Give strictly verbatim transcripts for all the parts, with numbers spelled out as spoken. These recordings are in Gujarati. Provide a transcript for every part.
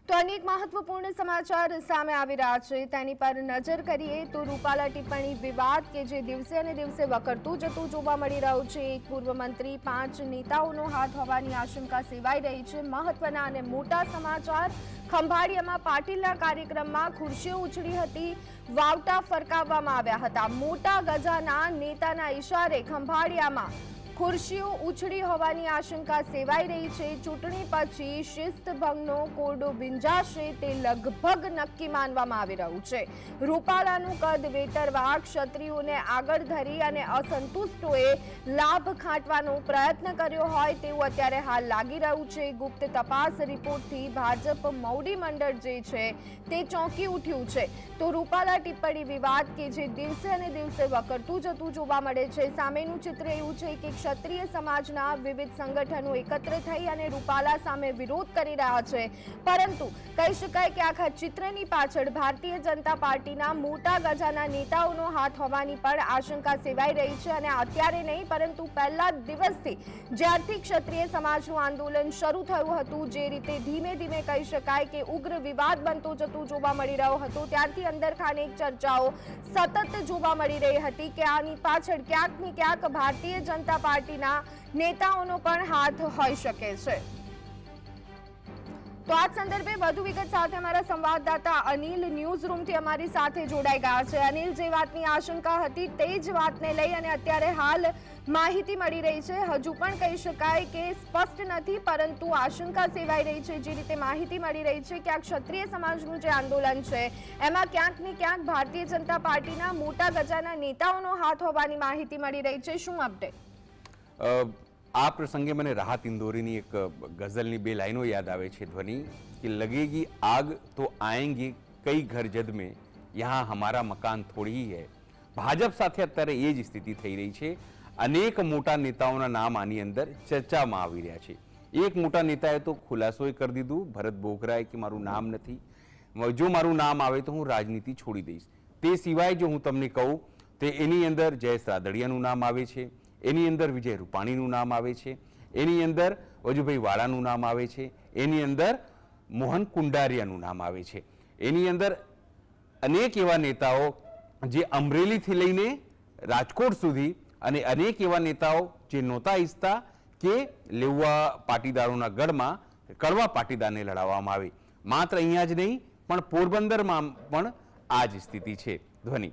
તો અનેક મહત્વપૂર્ણ સમાચાર સામે આવી રહ્યા છે તેની પર નજર કરીએ તો રૂપાલા ટિપ્પણી વિવાદ કે જે દિવસે અને દિવસે વકરતું જતું જોવા મળી રહ્યું છે। એક પૂર્વ મંત્રી પાંચ નેતાઓનો હાથ હોવાની આશંકા સેવાઈ રહી છે। મહત્વના અને મોટા સમાચાર। ખંભાળિયામાં પાટીલના કાર્યક્રમમાં ખુરશીઓ ઉછળી હતી, વાવટા ફરકાવવામાં આવ્યા હતા। મોટા ગજાના નેતાના ઇશારે ખંભાળિયામાં ખુરશીઓ ઉછળી હોવાની આશંકા સેવાઈ રહી છે। ચૂંટણી પછી શિસ્ત ભંગનો કોરડો ભીંજાશે તે લગભગ નક્કી માનવામાં આવી રહ્યું છે। રૂપાલાનું કદ વેતરવા ક્ષત્રિયોને આગળ ધરી અને અસંતુષ્ટોએ લાભ ખાંટવાનો પ્રયત્ન કર્યો હોય તેવું અત્યારે હાલ લાગી રહ્યું છે। ગુપ્ત તપાસ રિપોર્ટથી ભાજપ મૌડી મંડળ જે છે તે ચોંકી ઉઠ્યું છે। તો રૂપાલા ટિપ્પણી વિવાદ કે જે દિવસે અને દિવસે વકરતું જતું જોવા મળે છે। સામેનું ચિત્ર એવું છે કે ક્ષત્રિય સમાજના વિવિધ સંગઠનો એકત્ર થઈ અને રૂપાલા સામે વિરોધ કરી રહ્યા છે, પરંતુ કહી શકાય કે આખા ચિત્રની પાછળ ભારતીય જનતા પાર્ટીના મોટા ગજાના નેતાઓનો હાથ હોવાની પણ આશંકા સેવાઈ રહી છે। અને અત્યારે નહીં પરંતુ પહેલા દિવસથી જ્યારથી ક્ષત્રિય સમાજનું આંદોલન શરૂ થયું હતું, જે રીતે ધીમે ધીમે કહી શકાય કે ઉગ્ર વિવાદ બનતો જતું જોવા મળી રહ્યો હતો, ત્યારથી અંદર ખાને એક ચર્ચાઓ સતત જોવા મળી રહી હતી કે આની પાછળ ક્યાંક ને ક્યાંક ભારતીય જનતા પાર્ટીના નેતાઓનો પણ હાથ હોઈ શકે છે। તો આ સંદર્ભે વધુ વિગત સાથે અમારા સંવાદદાતા અનિલ ન્યૂઝ રૂમથી અમારી સાથે જોડાઈ ગયા છે। અનિલ, જે વાતની આશંકા હતી તે જ વાતને લઈ અને અત્યારે હાલ માહિતી મળી રહી છે। હજુ પણ કહી શકાય કે સ્પષ્ટ નથી, પરંતુ આશંકા સેવાઈ રહી છે। જે રીતે માહિતી મળી રહી છે કે આ ક્ષત્રિય સમાજનું જે આંદોલન છે એમાં ક્યાંક ને ક્યાંક ભારતીય જનતા પાર્ટીના મોટા ગજાના નેતાઓનો હાથ હોવાની માહિતી મળી રહી છે। શું અપડેટ? આ પ્રસંગે મને રાહત ઇંદોરીની એક ગઝલની બે લાઈનો યાદ આવે છે ધ્વનિ કે लगेगी आग तो आएंगे कई घर जद में यहाँ हमारा मकान थोड़ी है। ભાજપ સાથે અત્યારે એ જ સ્થિતિ થઈ રહી છે। અનેક મોટા નેતાઓના નામ આની અંદર ચર્ચામાં આવી રહ્યા છે। એક મોટા નેતાએ તો ખુલાસો કરી દીધું, ભરત બોઘરાએ, કે મારું નામ નથી, જો મારું નામ આવે તો હું રાજનીતિ છોડી દઈશ। તે સિવાય જો હું તમને કહું તો એની અંદર જયેશ રાદડિયાનું નામ આવે છે, એની અંદર વિજય રૂપાણીનું નામ આવે છે, એની અંદર વજુભાઈ વાળાનું નામ આવે છે, એની અંદર મોહન કુંડારિયાનું નામ આવે છે, એની અંદર અનેક એવા નેતાઓ જે અમરેલીથી લઈને રાજકોટ સુધી અને અનેક એવા નેતાઓ જે નહોતા ઈચ્છતા કે લેવા પાટીદારોના ગઢમાં કડવા પાટીદારને લડાવવામાં આવે। માત્ર અહીંયા જ નહીં પણ પોરબંદરમાં પણ આ જ સ્થિતિ છે ધ્વનિ।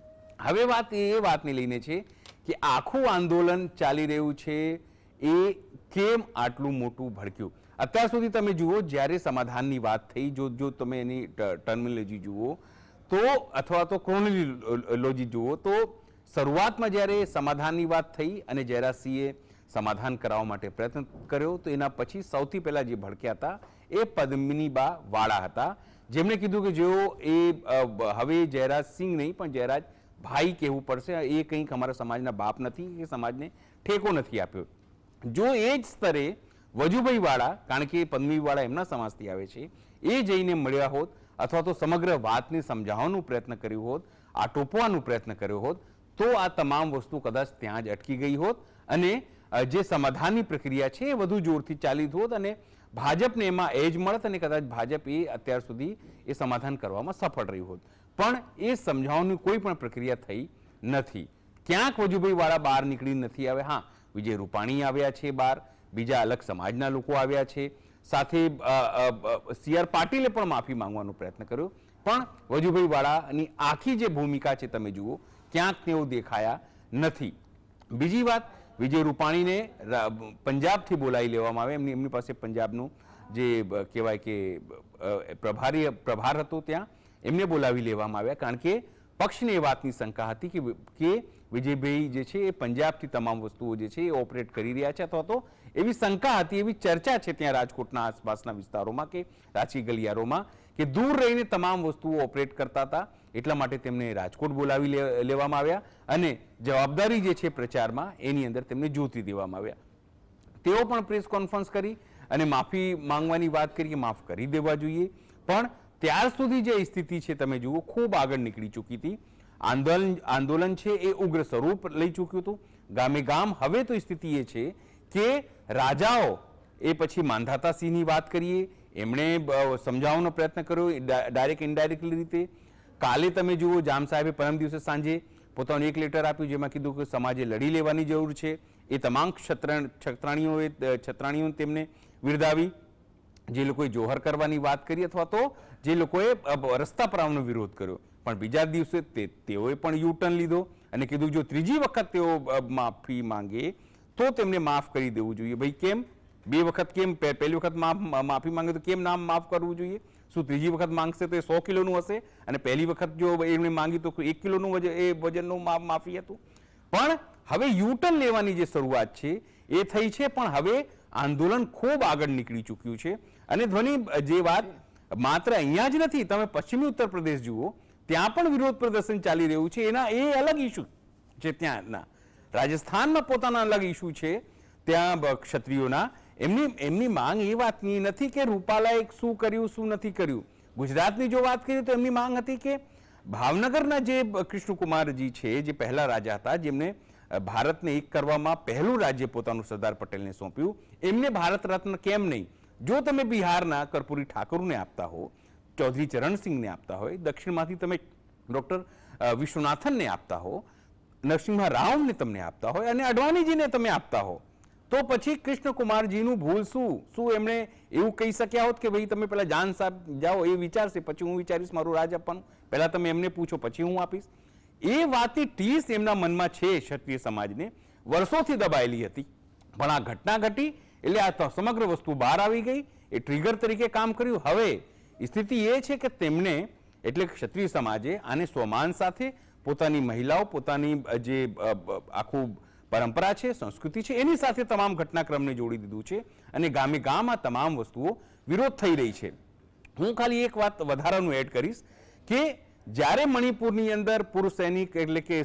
હવે વાત એ વાતને લઈને છે કે આખું આંદોલન ચાલી રહ્યું છે એ કેમ આટલું મોટું ભડક્યું। અત્યાર સુધી તમે જુઓ, જ્યારે સમાધાનની વાત થઈ, જો જો તમે એની ટર્મિનોલોજી જુઓ તો અથવા તો ક્રોનોલોજી જુઓ તો શરૂઆતમાં જ્યારે સમાધાનની વાત થઈ અને જયરાજસિંહે સમાધાન કરાવવા માટે પ્રયત્ન કર્યો તો એના પછી સૌથી પહેલાં જે ભડક્યા હતા એ પદ્મિનીબા વાળા હતા, જેમણે કીધું કે જેઓ એ હવે જયરાજસિંહ નહીં પણ જયરાજ ભાઈ કહેવું પડશે, એ કંઈક અમારા સમાજના બાપ નથી, એ સમાજને ઠેકો નથી આપ્યો। જો એ જ સ્તરે વજુભાઈ વાળા, કારણ કે પદ્મિની વાળા એમના સમાજથી આવે છે, એ જઈને મળ્યા હોત અથવા તો સમગ્ર વાતને સમજાવવાનો પ્રયત્ન કર્યો હોત, આ ટોપવાનો પ્રયત્ન કર્યો હોત તો આ તમામ વસ્તુ કદાચ ત્યાં જ અટકી ગઈ હોત અને જે સમાધાનની પ્રક્રિયા છે એ વધુ જોરથી ચાલી હોત અને ભાજપને એમાં એજ મળત અને કદાચ ભાજપ એ અત્યાર સુધી એ સમાધાન કરવામાં સફળ રહ્યું હોત। પણ એ સમજાવવાની કોઈ પણ પ્રક્રિયા થઈ નથી। ક્યાંક વજુભાઈ વાળા બહાર નીકળી નથી આવે। હા, વિજય રૂપાણી આવ્યા છે બહાર, બીજા અલગ સમાજના લોકો આવ્યા છે, સાથે સી આર પાટીલે પણ માફી માંગવાનો પ્રયત્ન કર્યો, પણ વજુભાઈ વાળાની આખી જે ભૂમિકા છે તમે જુઓ ક્યાંક તેઓ દેખાયા નથી। બીજી વાત, વિજય રૂપાણીને પંજાબથી બોલાવી લેવામાં આવે, એમની એમની પાસે પંજાબનું જે કહેવાય કે પ્રભારી પ્રભાર હતો ત્યાં એમને બોલાવી લેવામાં આવ્યા, કારણ કે પક્ષને એ વાતની શંકા હતી કે કે વિજયભાઈ જે છે એ પંજાબથી તમામ વસ્તુઓ જે છે એ ઓપરેટ કરી રહ્યા છે, અથવા તો એવી શંકા હતી, એવી ચર્ચા છે ત્યાં રાજકોટના આસપાસના વિસ્તારોમાં કે રાજકીય ગલિયારોમાં કે દૂર રહીને તમામ વસ્તુઓ ઓપરેટ કરતા હતા, એટલા માટે તેમને રાજકોટ બોલાવી લેવામાં આવ્યા અને જવાબદારી જે છે પ્રચારમાં એની અંદર તેમને જોતી દેવામાં આવ્યા। તેઓ પણ પ્રેસ કોન્ફરન્સ કરી અને માફી માંગવાની વાત કરી કે માફ કરી દેવા જોઈએ, પણ ત્યાર સુધી જે સ્થિતિ છે તમે જુઓ ખૂબ આગળ નીકળી ચૂકી હતી। આંદોલન આંદોલન છે એ ઉગ્ર સ્વરૂપ લઈ ચૂક્યું હતું, ગામે ગામ। હવે તો સ્થિતિ એ છે કે રાજાઓ, એ પછી માંધાતા સિંહની વાત કરીએ, એમણે સમજાવવાનો પ્રયત્ન કર્યો ડાયરેક્ટ ઇનડાયરેક્ટલી રીતે. કાલે તમે જુઓ જામ સાહેબે પરમ દિવસે સાંજે પોતાનું એક લેટર આપ્યું જેમાં કીધું કે સમાજે લડી લેવાની જરૂર છે. એ તમામ ક્ષત્રાણીઓએ છત્રાણીઓ તેમને વિરદાવી, જે લોકોએ જોહર કરવાની વાત કરી અથવા તો જે લોકોએ રસ્તા પર આવવાનો વિરોધ કર્યો. પણ બીજા દિવસે તેઓએ પણ યુ ટર્ન લીધો અને કીધું જો ત્રીજી વખત તેઓ માફી માંગે તો તેમને માફ કરી દેવું જોઈએ. ભાઈ કેમ બે વખત કેમ? પહેલી વખત માફી માંગે તો કેમ નામ માફ કરવું જોઈએ? શું ત્રીજી વખત માંગશે તો એ સો કિલોનું હશે અને પહેલી વખત જો એમણે માંગી તો એક કિલોનું એ વજનનું માફી હતું? પણ હવે યુ ટર્ન લેવાની જે શરૂઆત છે એ થઈ છે, પણ હવે આંદોલન ખૂબ આગળ નીકળી ચૂક્યું છે. અને ધ્વનિ જે વાત માત્ર અહીંયા જ નથી, તમે પશ્ચિમી ઉત્તર પ્રદેશ જુઓ, ત્યાં પણ વિરોધ પ્રદર્શન ચાલી રહ્યું છે. એના એ અલગ ઇસ્યુ છે. ત્યાંના રાજસ્થાનમાં પોતાના અલગ ઇસ્યુ છે. ત્યાં ક્ષત્રિયોના એમની એમની માંગ એ વાતની નથી કે રૂપાલાએ શું કર્યું શું નથી કર્યું. ગુજરાતની જો વાત કરીએ તો એમની માંગ હતી કે ભાવનગરના જે કૃષ્ણકુમારજી છે, જે પહેલા રાજા હતા, જેમને ભારતને એક કરવામાં પહેલું રાજ્ય પોતાનું સરદાર પટેલને સોંપ્યું, એમને ભારત રત્ન કેમ નહીં? જો તમે બિહારના કર્પૂરી ઠાકુરને આપતા હો, ચૌધરી ચરણસિંહને આપતા હોય, દક્ષિણમાંથી તમે ડૉક્ટર વિશ્વનાથનને આપતા હો, નરસિંહ રાવને તમને આપતા હોય અને અડવાણીજીને તમે આપતા હો, તો પછી કૃષ્ણકુમારજીનું ભૂલ શું? શું એમણે એવું કહી શક્યા હોત કે ભાઈ તમે પેલા જાન સાહેબ જાઓ, એ વિચારશે પછી હું વિચારીશ મારું રાજ આપવાનું, પહેલા તમે એમને પૂછો પછી હું આપીશ? એ વાતની ટીસ એમના મનમાં છે. ક્ષત્રિય સમાજને વર્ષોથી દબાયેલી હતી, પણ આ ઘટના ઘટી એટલે આ સમગ્ર વસ્તુ બહાર આવી ગઈ. એ ટ્રિગર તરીકે કામ કર્યું. હવે સ્થિતિ એ છે કે તેમને એટલે ક્ષત્રિય સમાજે આને સ્વમાન સાથે પોતાની મહિલાઓ, પોતાની જે આખું પરંપરા છે, સંસ્કૃતિ છે, એની સાથે તમામ ઘટનાક્રમને જોડી દીધું છે અને ગામે ગામ આ તમામ વસ્તુઓ વિરોધ થઈ રહી છે. હું ખાલી એક વાત વધારાનું એડ કરીશ કે જ્યારે મણિપુરની અંદર પૂર્વ સૈનિક એટલે કે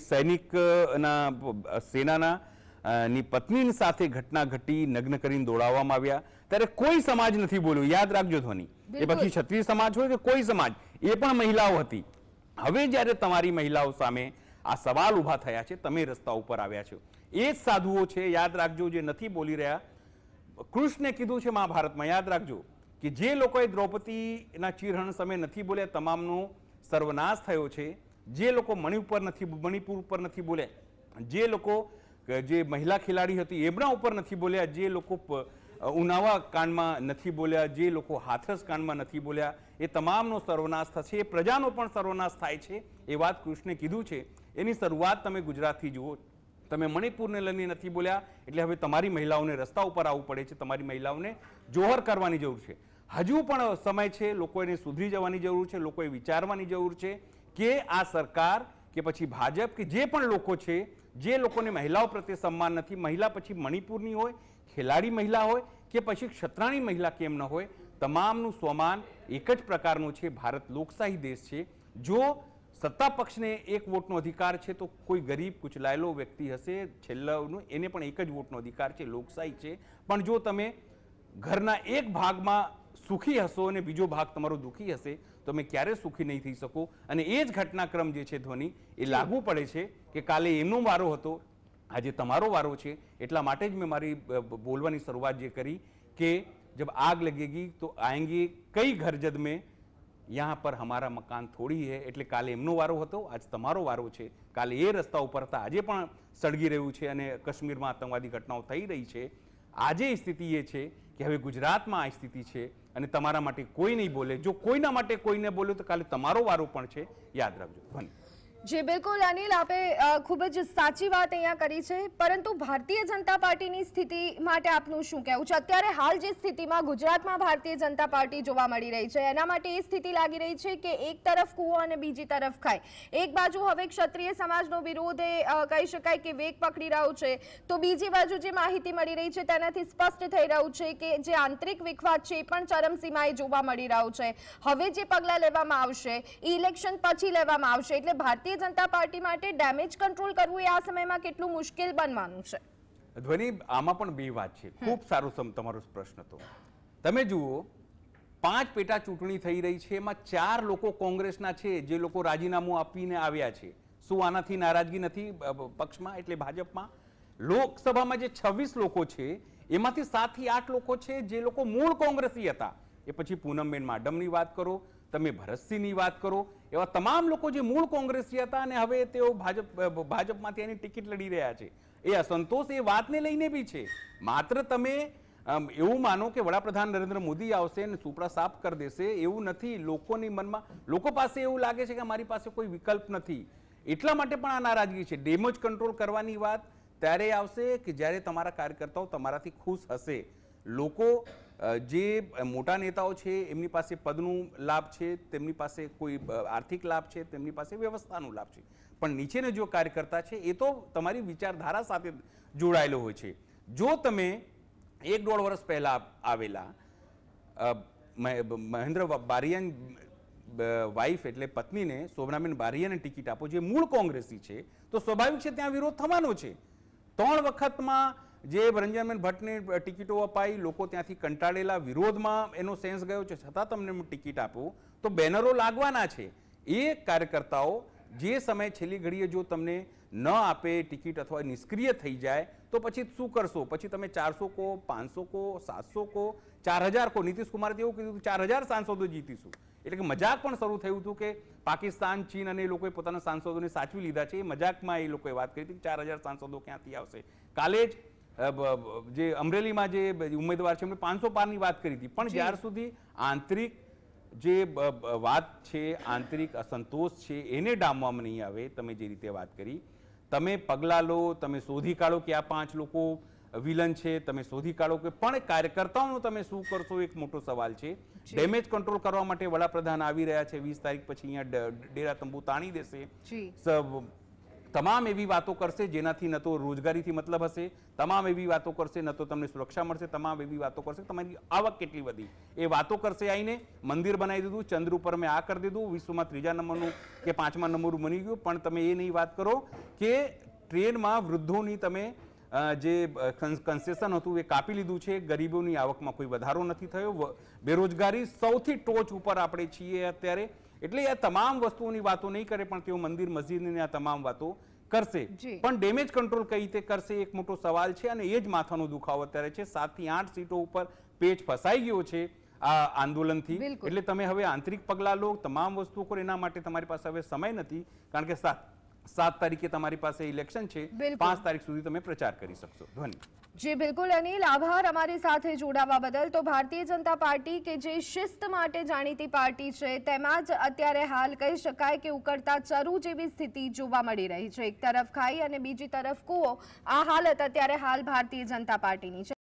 સૈનિકના સેનાના ની પત્નીની સાથે ઘટના ઘટી, નગ્ન કરીને દોડાવવામાં આવ્યા, ત્યારે કોઈ સમાજ નથી બોલ્યો. યાદ રાખજો ધ્વનિ, એ પછી ક્ષત્રિય સમાજ હોય કે કોઈ સમાજ, એ પણ મહિલાઓ હતી. હવે જ્યારે તમારી મહિલાઓ સામે આ સવાલ ઉભા થયા છે, તમે રસ્તા ઉપર આવ્યા છો, એ જ સાધુઓ છે, યાદ રાખજો, જે નથી બોલી રહ્યા. કૃષ્ણે કીધું છે મહાભારતમાં, યાદ રાખજો કે જે લોકોએ દ્રૌપદીના ચીરહરણ સમયે નથી બોલ્યા તમામનો સર્વનાશ થયો છે. જે લોકો મણિપુર નથી મણિપુર ઉપર નથી બોલ્યા, જે લોકો જે મહિલા ખેલાડી હતી એમના ઉપર નથી બોલ્યા, જે લોકો ઉનાવા કાંડમાં નથી બોલ્યા, જે લોકો હાથરસ કાંડમાં નથી બોલ્યા, એ તમામનો સર્વનાશ થશે. એ પ્રજાનો પણ સર્વનાશ થાય છે. એ વાત કૃષ્ણે કીધું છે. એની શરૂઆત તમે ગુજરાતથી જુઓ. તમે મણિપુરને લઈને નથી બોલ્યા એટલે હવે તમારી મહિલાઓને રસ્તા ઉપર આવવું પડે છે, તમારી મહિલાઓને જોહર કરવાની જરૂર છે. હજુ પણ સમય છે, લોકોને સુધરી જવાની જરૂર છે, લોકોએ વિચારવાની જરૂર છે કે આ સરકાર કે પછી ભાજપ કે જે પણ લોકો છે, જે લોકોને મહિલાઓ પ્રત્યે સન્માન નથી, મહિલા પછી મણિપુરની હોય, ખેલાડી મહિલા હોય કે પછી ક્ષત્રાણી મહિલા કેમ ન હોય, તમામનું સ્વમાન એક જ પ્રકારનું છે. ભારત લોકશાહી દેશ છે. જો સત્તા પક્ષને એક વોટનો અધિકાર છે તો કોઈ ગરીબ કુચલાયેલો વ્યક્તિ હશે છેલ્લાનું, એને પણ એક જ વોટનો અધિકાર છે. લોકશાહી છે. પણ જો તમે ઘરના એક ભાગમાં સુખી હશો અને બીજો ભાગ તમારો દુઃખી હશે તો તમે ક્યારે સુખી નહીં થઈ શકો. અને એ જ ઘટનાક્રમ જે છે ધ્વનિ, એ લાગુ પડે છે કે કાલે એમનો વારો હતો, આજે તમારો વારો છે. એટલા માટે જ મેં મારી બોલવાની શરૂઆત જે કરી કે જબ આગ લગેગી તો આएंगे કઈ ઘર જદ મેં, यहाँ पर हमारा मकान थोड़ी है. એટલે કાલે એમનો વારો હતો, આજ તમારો વારો છે. કાલે એ રસ્તા ઉપર હતા, આજે પણ સળગી રહ્યું છે અને કાશ્મીરમાં આતંકવાદી ઘટનાઓ થઈ રહી છે. આજે સ્થિતિ એ છે કે હવે ગુજરાતમાં આ સ્થિતિ છે અને તમારા માટે કોઈ નહીં બોલે. જો કોઈના માટે કોઈને બોલે તો કાલે તમારો વારો પણ છે. યાદ રાખજો. ધન્યવાદ. જી બિલકુલ અનિલ, આપે ખૂબ જ સાચી વાત અહીંયા કરી છે, પરંતુ ભારતીય જનતા પાર્ટીની સ્થિતિ માટે આપનું શું કહેવું છે? અત્યારે હાલ જે સ્થિતિમાં ગુજરાતમાં ભારતીય જનતા પાર્ટી જોવા મળી રહી છે, એના માટે એ સ્થિતિ લાગી રહી છે કે એક તરફ કૂવો અને બીજી તરફ ખાય. એક બાજુ હવે ક્ષત્રિય સમાજનો વિરોધ એ કહી શકાય કે વેગ પકડી રહ્યો છે, તો બીજી બાજુ જે માહિતી મળી રહી છે તેનાથી સ્પષ્ટ થઈ રહ્યું છે કે જે આંતરિક વિખવાદ છે એ પણ ચરમસીમાએ જોવા મળી રહ્યો છે. હવે જે પગલાં લેવામાં આવશે ઇલેક્શન પછી લેવામાં આવશે, એટલે ભારતીય જનતા પાર્ટી માટે ડેમેજ કંટ્રોલ કરવું એ આ સમયમાં કેટલું મુશ્કેલ બનવાનું છે? ધ્વનિ, આમાં પણ બે વાત છે. ખૂબ સારો તમારો પ્રશ્ન હતો. તમે જુઓ, પાંચ પેટા ચૂંટણી થઈ રહી છે, એમાં ચાર લોકો કોંગ્રેસના છે, જે લોકો રાજીનામું આપીને આવ્યા છે. શું આનાથી નારાજગી નથી પક્ષમાં એટલે ભાજપમાં? લોકસભામાં જે છવ્વીસ લોકો છે એમાંથી સાત થી આઠ લોકો છે જે લોકો મૂળ કોંગ્રેસી હતા, એ પછી પૂનમબેન માડમની વાત કરો, તમે ભરતસિંહની વાત કરો, એવા તમામ લોકો જે મૂળ કોંગ્રેસી હતા અને હવે તેઓ ભાજપ ભાજપમાંથી એની ટિકિટ લડી રહ્યા છે, એ અસંતોષ એ વાતને લઈને બી છે. માત્ર તમે એવું માનો કે વડાપ્રધાન નરેન્દ્ર મોદી આવશે અને સુપડા સાફ કરી દેશે, એવું નથી. લોકોની મનમાં, લોકો પાસે એવું લાગે છે કે મારી પાસે કોઈ વિકલ્પ નથી, એટલા માટે પણ આ નારાજગી છે. ડેમેજ કંટ્રોલ કરવાની વાત ત્યારે આવશે કે જ્યારે તમારા કાર્યકર્તાઓ તમારાથી ખુશ હશે. લોકો જે મોટા નેતાઓ છે એમની પાસે પદનું લાભ છે, તેમની પાસે કોઈ આર્થિક લાભ છે, તેમની પાસે વ્યવસ્થાનો લાભ છે, પણ નીચેનો જો કાર્યકર્તા છે એ તો તમારી વિચારધારા સાથે જોડાયેલો હોય છે. જો તમે એક દોઢ વર્ષ પહેલા આવેલા મહેન્દ્ર બારિયાની વાઇફ એટલે પત્નીને, શોભનાબેન બારિયાને ટિકિટ આપો જે મૂળ કોંગ્રેસી છે, તો સ્વાભાવિક છે ત્યાં વિરોધ થવાનો છે. ત્રણ વખતમાં જે રંજનબેન ભટ્ટને ટિકિટો અપાઈ, લોકો ત્યાંથી કંટાળેલા, વિરોધમાં એનો સેન્સ ગયો છે, છતાં તમને ટિકિટ આપો તો બેનરો લાગવાના છે. એ કાર્યકર્તાઓ જે સમય છેલ્લી ઘડીએ જો તમને ન આપે ટિકિટ અથવા નિષ્ક્રિય થઈ જાય તો પછી શું કરશો? પછી તમે ચારસો કો, પાંચસો કો, સાતસો કો, ચાર હજાર કો. નીતિશ કુમારે એવું કીધું ચાર હજાર સાંસદો જીતીશું, એટલે કે મજાક પણ શરૂ થયું હતું કે પાકિસ્તાન, ચીન અને એ લોકોએ પોતાના સાંસદોને સાચવી લીધા છે. એ મજાકમાં એ લોકોએ વાત કરી હતી કે ચાર હજાર સાંસદો ક્યાંથી આવશે. કાલે જ જે અમરેલીમાં જે ઉમેદવાર છે એમણે પાંચસો પારની વાત કરી હતી, પણ જ્યાર સુધી આંતરિક જે વાત છે, આંતરિક અસંતોષ છે, એને ડામવામાં નહીં આવે, તમે જે રીતે વાત કરી, તમે પગલાં લો, તમે શોધી કાઢો કે આ પાંચ લોકો વિલન છે, તમે શોધી કાઢો કે, પણ કાર્યકર્તાઓનો તમે શું કરશો એક મોટો સવાલ છે. ડેમેજ કંટ્રોલ કરવા માટે વડાપ્રધાન આવી રહ્યા છે, વીસ તારીખ પછી અહીંયા ડેરા તંબુ તાણી દેશે, તમામ એવી વાતો કરશે જેનાથી ન તો રોજગારીથી મતલબ હશે, તમામ એવી વાતો કરશે ન તો તમને સુરક્ષા મળશે, તમામ એવી વાતો કરશે તમારી આવક કેટલી વધી એ વાતો કરશે. આવીને મંદિર બનાવી દીધું, ચંદ્ર ઉપર મેં આ કરી દીધું, વિશ્વમાં ત્રીજા નંબરનું કે પાંચમા નંબરનું બની ગયું, પણ તમે એ નહીં વાત કરો કે ટ્રેનમાં વૃદ્ધોની તમે જે કન્સેશન હતું એ કાપી લીધું છે, ગરીબોની આવકમાં કોઈ વધારો નથી થયો, બેરોજગારી સૌથી ટોચ ઉપર આપણે છીએ અત્યારે. એટલે આ તમામ વસ્તુઓની વાતો નહીં કરે, પણ તેઓ મંદિર મસ્જિદની આ તમામ વાતો કરશે, પણ ડેમેજ કંટ્રોલ કઈ રીતે કરશે એક મોટો સવાલ છે. અને એ જ માથાનો દુખાવો અત્યારે છે. સાત થી આઠ સીટો ઉપર પેચ ફસાઈ ગયો છે આ આંદોલનથી. એટલે તમે હવે આંતરિક પગલાં લો, તમામ વસ્તુઓ કરો. એના માટે તમારી પાસે હવે સમય નથી, કારણ કે સાત સાત તારીખે તમારી પાસે ઇલેક્શન છે, પાંચ તારીખ સુધી તમે પ્રચાર કરી શકશો. ધ્વનિ. જી બિલકુલ અનિલ, આભાર અમારી સાથે જોડાવા બદલ. તો ભારતીય જનતા પાર્ટી કે જે શિસ્ત માટે જાણીતી પાર્ટી છે, તેમાં જ અત્યારે હાલ કહી શકાય કે ઉકળતા ચરુ જેવી સ્થિતિ જોવા મળી રહી છે. એક તરફ ખાઈ અને બીજી તરફ કૂવો, આ હાલત અત્યારે હાલ ભારતીય જનતા પાર્ટીની છે.